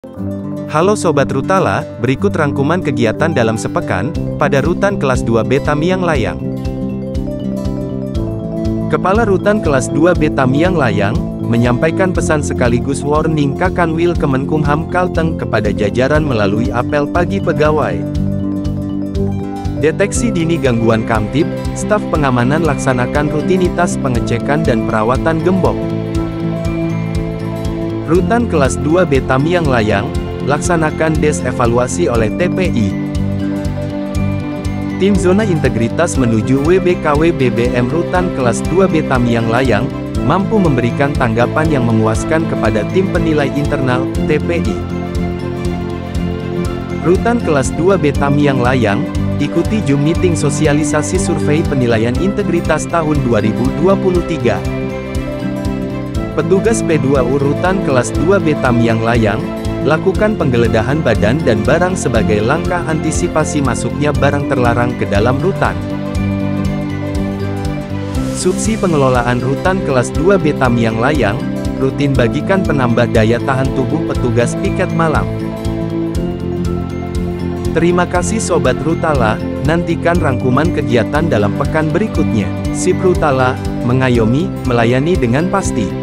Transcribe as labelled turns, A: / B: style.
A: Halo Sobat Rutala, berikut rangkuman kegiatan dalam sepekan, pada Rutan Kelas 2B Tamiang Layang. Kepala Rutan Kelas 2B Tamiang Layang, menyampaikan pesan sekaligus warning Kakanwil Kemenkumham Kalteng kepada jajaran melalui apel pagi pegawai. Deteksi dini gangguan Kamtib, staf pengamanan laksanakan rutinitas pengecekan dan perawatan gembok. Rutan Kelas 2B Tamiang Layang, laksanakan des evaluasi oleh TPI. Tim Zona Integritas menuju WBKW BBM Rutan Kelas 2B Tamiang Layang, mampu memberikan tanggapan yang memuaskan kepada tim penilai internal, TPI. Rutan Kelas 2B Tamiang Layang, ikuti Zoom Meeting sosialisasi survei penilaian integritas tahun 2023. Petugas P2U Rutan Kelas 2B Tamiang Layang, lakukan penggeledahan badan dan barang sebagai langkah antisipasi masuknya barang terlarang ke dalam rutan. Subsi pengelolaan Rutan Kelas 2B Tamiang Layang, rutin bagikan penambah daya tahan tubuh petugas piket malam. Terima kasih Sobat Rutala, nantikan rangkuman kegiatan dalam pekan berikutnya. Sip Rutala, mengayomi, melayani dengan pasti.